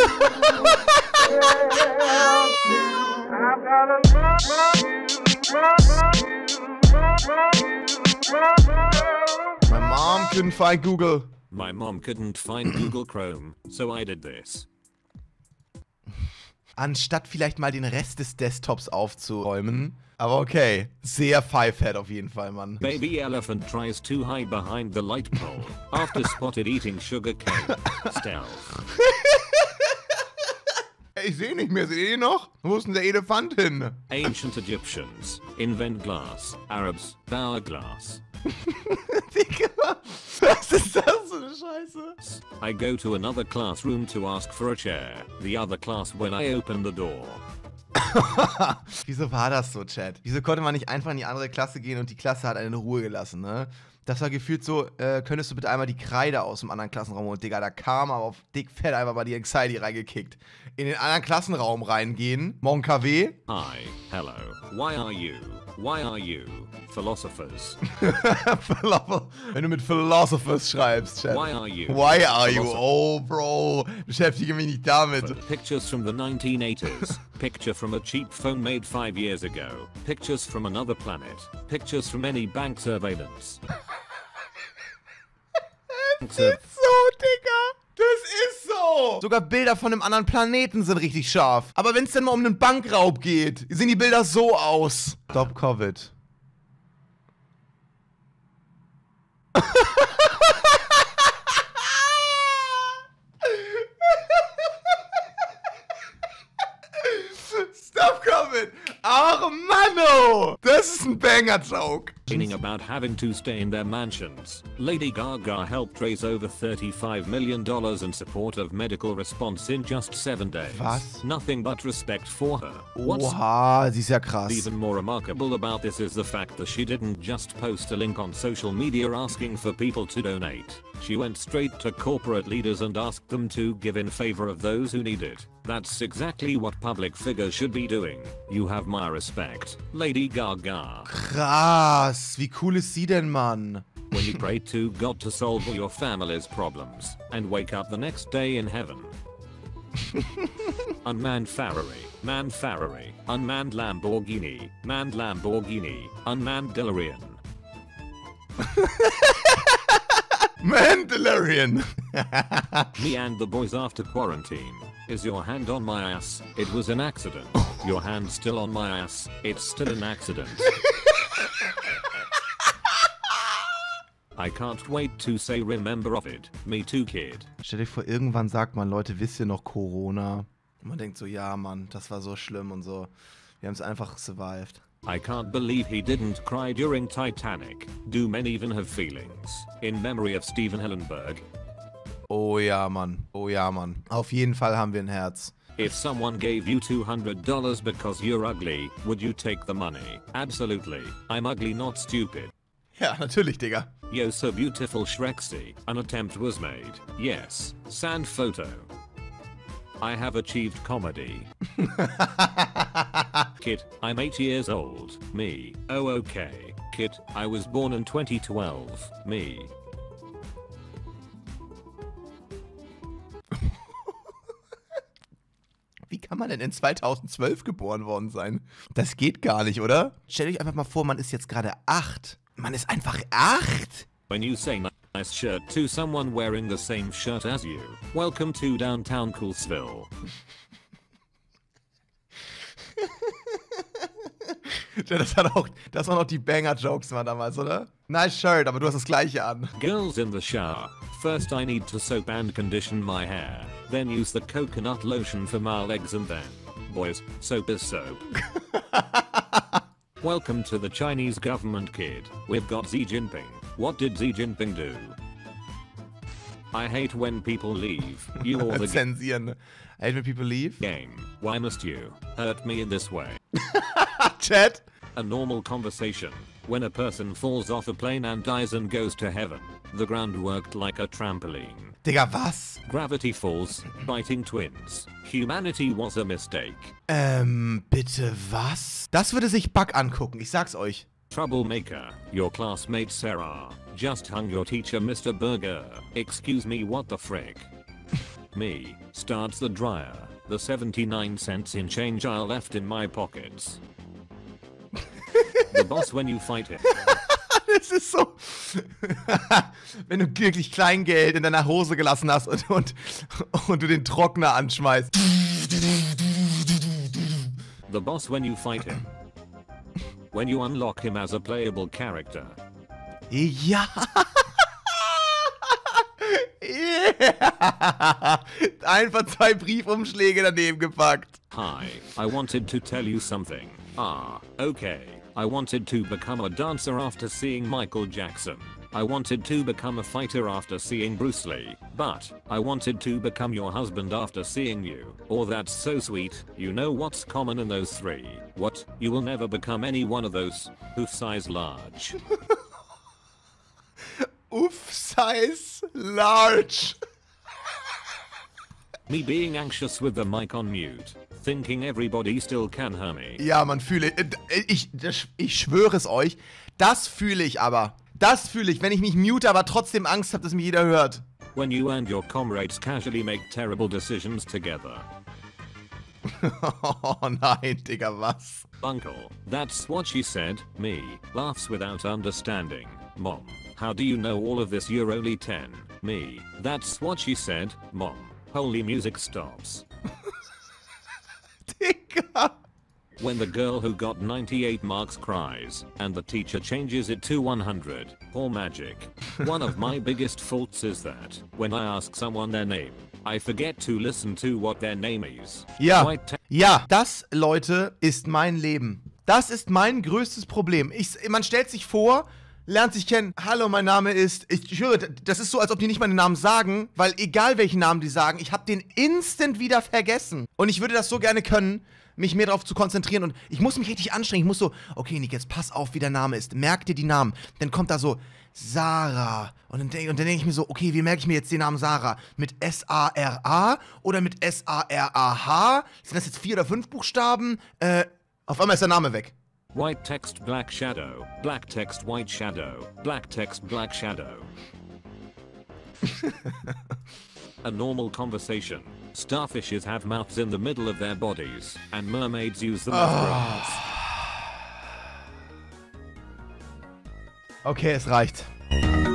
My mom couldn't find Google. My mom couldn't find Google Chrome, so I did this. Anstatt vielleicht mal den Rest des Desktops aufzuräumen. Aber okay, sehr Fivehead auf jeden Fall, Mann. Baby elephant tries to hide behind the light pole after spotted eating sugar cane. Stealth. Ich sehe nicht mehr, seht ihr noch? Wo ist denn der Elefant hin? Ancient Egyptians invent glass. Arabs hourglass. Digga, was ist das für eine Scheiße? I go to another classroom to ask for a chair. The other class when I open the door. Wieso war das so, Chat? Wieso konnte man nicht einfach in die andere Klasse gehen und die Klasse hat einen in Ruhe gelassen, ne? Das war gefühlt so, könntest du bitte einmal die Kreide aus dem anderen Klassenraum und Digga, da kam aber auf dick fett einfach mal die Anxiety reingekickt. In den anderen Klassenraum reingehen, morgen KW. Hi, hello, why are you? Why are you? Philosophers. Wenn du mit Philosophers schreibst, Chat. Why are you? Why are you? Oh, Bro. Beschäftige mich nicht damit. Pictures from the 1980s. Picture from a cheap phone made 5 years ago. Pictures from another planet. Pictures from any bank surveillance. Das ist so, Digga. Das ist so. Sogar Bilder von einem anderen Planeten sind richtig scharf. Aber wenn es denn mal um einen Bankraub geht, sehen die Bilder so aus. Stop Covid. Stop Covid. Ach, Manno. Das ist ein Banger-Joke. Complaining about having to stay in their mansions. Lady Gaga helped raise over $35 million in support of medical response in just 7 days. Was? Nothing but respect for her. What's Oha, sie ist ja krass. even more remarkable about this is the fact that she didn't just post a link on social media asking for people to donate. She went straight to corporate leaders and asked them to give in favor of those who need it. That's exactly what public figures should be doing. You have my respect, Lady Gaga. Krass, wie cool ist sie denn, Mann? When you pray to God to solve all your family's problems and wake up the next day in heaven. Unmanned Ferrari, manned Ferrari, unmanned Lamborghini, manned Lamborghini, unmanned DeLorean. Mandalorian. Me and the boys after quarantine. Is your hand on my ass? It was an accident. Your hand's still on my ass. It's still an accident. I can't wait to say remember of it. Me too, kid. Stell dir vor, irgendwann sagt man, Leute, wisst ihr noch Corona? Und man denkt so, ja, Mann, das war so schlimm und so. Wir haben es einfach survived. I can't believe he didn't cry during Titanic. Do men even have feelings? In memory of Steven Hillenburg. Oh ja, Mann. Oh ja, Mann. Auf jeden Fall haben wir ein Herz. If someone gave you $200 because you're ugly, would you take the money? Absolutely. I'm ugly, not stupid. Ja, natürlich, Digga. Yo, so beautiful Shrexy. An attempt was made. Yes. Sand photo. I have achieved comedy. Kid, I'm 8 years old. Me. Oh, okay. Kid, I was born in 2012. Me. Wie kann man denn in 2012 geboren worden sein? Das geht gar nicht, oder? Stell euch einfach mal vor, man ist jetzt gerade 8. Man ist einfach 8? When you say nice shirt to someone wearing the same shirt as you, welcome to downtown Coolsville. Das waren auch die Banger-Jokes mal damals, oder? Nice shirt, aber du hast das gleiche an. Girls in the shower. First I need to soap and condition my hair. Then use the coconut lotion for my legs and then, boys, soap is soap. Welcome to the Chinese government, kid. We've got Xi Jinping. What did Xi Jinping do? I hate when people leave. You all the Zensieren. I hate when people leave. game. Why must you hurt me in this way? Chat. A normal conversation. When a person falls off a plane and dies and goes to heaven, the ground worked like a trampoline. Digga, was? Gravity falls, biting twins. Humanity was a mistake. Bitte was? Das würde sich Bug angucken, ich sag's euch. Troublemaker, your classmate Sarah just hung your teacher Mr. Burger. Excuse me, what the frick? me, starts the dryer. The 79 cents in change I left in my pockets. The boss when you fight him. Das ist so. Wenn du wirklich Kleingeld in deiner Hose gelassen hast und du den Trockner anschmeißt. The boss when you fight him. When you unlock him as a playable character. Ja. Yeah. Einfach 2 Briefumschläge daneben gepackt. Hi, I wanted to tell you something. Ah, okay. I wanted to become a dancer after seeing Michael Jackson. I wanted to become a fighter after seeing Bruce Lee. But I wanted to become your husband after seeing you. Oh, that's so sweet. You know what's common in those 3? What? You will never become any one of those. Oof, size large. Oof, size large. Me being anxious with the mic on mute. Thinking everybody still can hear me. Ja, man fühle ich schwöre es euch, das fühle ich aber. Das fühle ich, wenn ich mich mute, aber trotzdem Angst habe, dass mich jeder hört. When you and your comrades casually make terrible decisions together. Oh nein, Digga, was? Uncle, that's what she said. Me, laughs without understanding. Mom, how do you know all of this? You're only 10. Me, that's what she said. Mom, holy music stops. Digga. When the girl who got 98 marks cries, and the teacher changes it to 100, or magic. One of my biggest faults is that, when I ask someone their name, I forget to listen to what their name is. Ja, ja, das, Leute, ist mein Leben. Das ist mein größtes Problem. Man stellt sich vor, lernt sich kennen. Hallo, mein Name ist... Ich höre, das ist so, als ob die nicht meinen Namen sagen, weil egal welchen Namen die sagen, ich habe den instant wieder vergessen. Und ich würde das so gerne können, mich mehr darauf zu konzentrieren. Und ich muss mich richtig anstrengen. Ich muss so, okay, Nick, jetzt pass auf, wie der Name ist. Merk dir die Namen. Dann kommt da so, Sarah. Und dann denke ich mir so, okay, wie merke ich mir jetzt den Namen Sarah? Mit S-A-R-A oder mit S-A-R-A-H? Sind das jetzt 4 oder 5 Buchstaben? Auf einmal ist der Name weg. White text black shadow, black text white shadow, black text black shadow. A normal conversation. Starfishes have mouths in the middle of their bodies, and mermaids use them as bras. Okay, es reicht.